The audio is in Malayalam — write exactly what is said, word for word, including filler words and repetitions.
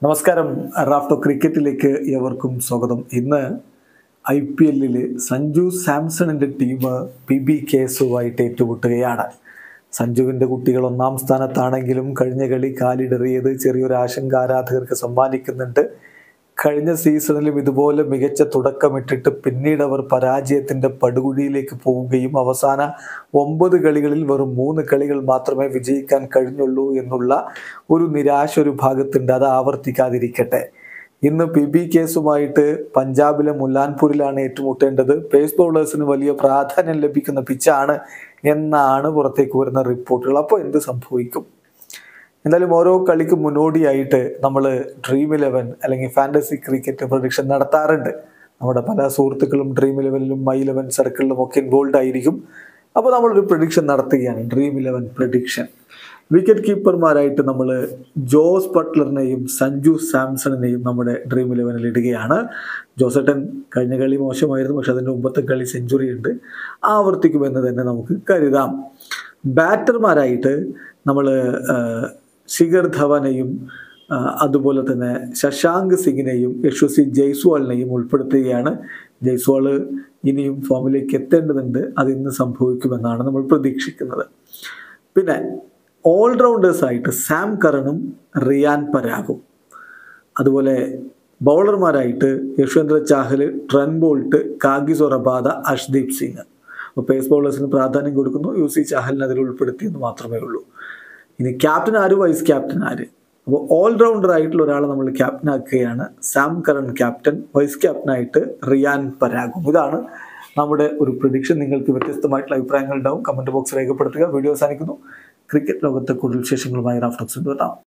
നമസ്കാരം. റാഫ്റ്റോ ക്രിക്കറ്റിലേക്ക് ഏവർക്കും സ്വാഗതം. ഇന്ന് ഐ പി എല്ലിൽ സഞ്ജു സാംസണിൻ്റെ ടീം പി ബി കേസുമായിട്ട് ഏറ്റുമുട്ടുകയാണ്. സഞ്ജുവിൻ്റെ കുട്ടികൾ ഒന്നാം സ്ഥാനത്താണെങ്കിലും കഴിഞ്ഞ കളി കാലിടറിയത് ചെറിയൊരു ആശങ്ക ആരാധകർക്ക് സമ്മാനിക്കുന്നുണ്ട്. കഴിഞ്ഞ സീസണിലും ഇതുപോലെ മികച്ച തുടക്കമിട്ടിട്ട് പിന്നീട് അവർ പരാജയത്തിൻ്റെ പടുകുഴിയിലേക്ക് പോവുകയും അവസാന ഒമ്പത് കളികളിൽ വെറും മൂന്ന് കളികൾ മാത്രമേ വിജയിക്കാൻ കഴിഞ്ഞുള്ളൂ എന്നുള്ള ഒരു നിരാശ ഒരു ഭാഗത്തുണ്ട്. അത് ആവർത്തിക്കാതിരിക്കട്ടെ. ഇന്ന് പി ബി കേസുമായിട്ട് പഞ്ചാബിലെ മുല്ലാൻപൂരിലാണ് ഏറ്റുമുട്ടേണ്ടത്. പേസ് ബൗളേഴ്സിന് വലിയ പ്രാധാന്യം ലഭിക്കുന്ന പിച്ചാണ് എന്നാണ് പുറത്തേക്ക് വരുന്ന റിപ്പോർട്ടുകൾ. അപ്പോൾ എന്ത് സംഭവിക്കും? എന്തായാലും ഓരോ കളിക്ക് മുന്നോടിയായിട്ട് നമ്മൾ ഡ്രീം ഇലവൻ അല്ലെങ്കിൽ ഫാൻറ്റസി ക്രിക്കറ്റ് പ്രഡിക്ഷൻ നടത്താറുണ്ട്. നമ്മുടെ പല സുഹൃത്തുക്കളും ഡ്രീം ഇലവനിലും മൈ ഇലവൻ സർക്കിളിലും ഒക്കെ ഇൻവോൾവ് ആയിരിക്കും. അപ്പോൾ നമ്മളൊരു പ്രഡിക്ഷൻ നടത്തുകയാണ്. ഡ്രീം ഇലവൻ പ്രഡിക്ഷൻ വിക്കറ്റ് കീപ്പർമാരായിട്ട് നമ്മൾ ജോസ് ബട്ട്ലറിനെയും സഞ്ജു സാംസണിനെയും നമ്മുടെ ഡ്രീം ഇലവനിൽ ഇടുകയാണ്. ജോസേട്ടൻ കഴിഞ്ഞ കളി മോശമായിരുന്നു, പക്ഷെ അതിൻ്റെ മുമ്പത്തെ കളി സെഞ്ചുറി ഉണ്ട്, ആവർത്തിക്കുമെന്ന് തന്നെ നമുക്ക് കരുതാം. ബാറ്റർമാരായിട്ട് നമ്മൾ ശിഖർ ധവനെയും അതുപോലെ തന്നെ ശശാങ്ക് സിംഗിനെയും യശസ്വി ജയ്സ്വാളിനെയും ഉൾപ്പെടുത്തുകയാണ്. ജയ്സ്വാൾ ഇനിയും ഫോമിലേക്ക് എത്തേണ്ടതുണ്ട്. അത് ഇന്ന് സംഭവിക്കുമെന്നാണ് നമ്മൾ പ്രതീക്ഷിക്കുന്നത്. പിന്നെ ഓൾറൗണ്ടേഴ്സായിട്ട് സാം കറണും റിയാൻ പരാഗും, അതുപോലെ ബൗളർമാരായിട്ട് Yuzvendra Chahal, Trent Boult, Kagiso Rabada, Arshdeep Singh. അപ്പോൾ പേസ് ബൗളേഴ്സിന് പ്രാധാന്യം കൊടുക്കുന്നു. യു സി ചാഹലിനെ അതിൽ ഉൾപ്പെടുത്തിയെന്ന് മാത്രമേ ഉള്ളൂ. ഇനി ക്യാപ്റ്റൻ ആര്, വൈസ് ക്യാപ്റ്റൻ ആര്? അപ്പോൾ ഓൾറൗണ്ടർ ആയിട്ടുള്ള ഒരാളെ നമ്മൾ ക്യാപ്റ്റൻ ആക്കുകയാണ്. സാം കറൺ ക്യാപ്റ്റൻ, വൈസ് ക്യാപ്റ്റനായിട്ട് റിയാൻ പരാഗും. ഇതാണ് നമ്മുടെ ഒരു പ്രഡിക്ഷൻ. നിങ്ങൾക്ക് വ്യത്യസ്തമായിട്ടുള്ള അഭിപ്രായങ്ങൾ ഉണ്ടാവും, കമൻറ്റ് ബോക്സ് രേഖപ്പെടുത്തുക. വീഡിയോ അവസാനിക്കുന്നു. ക്രിക്കറ്റ് ലോകത്തെ കൂടുതൽ വിശേഷങ്ങളുമായി റാഫ്റ്റോക്സ് എത്താം.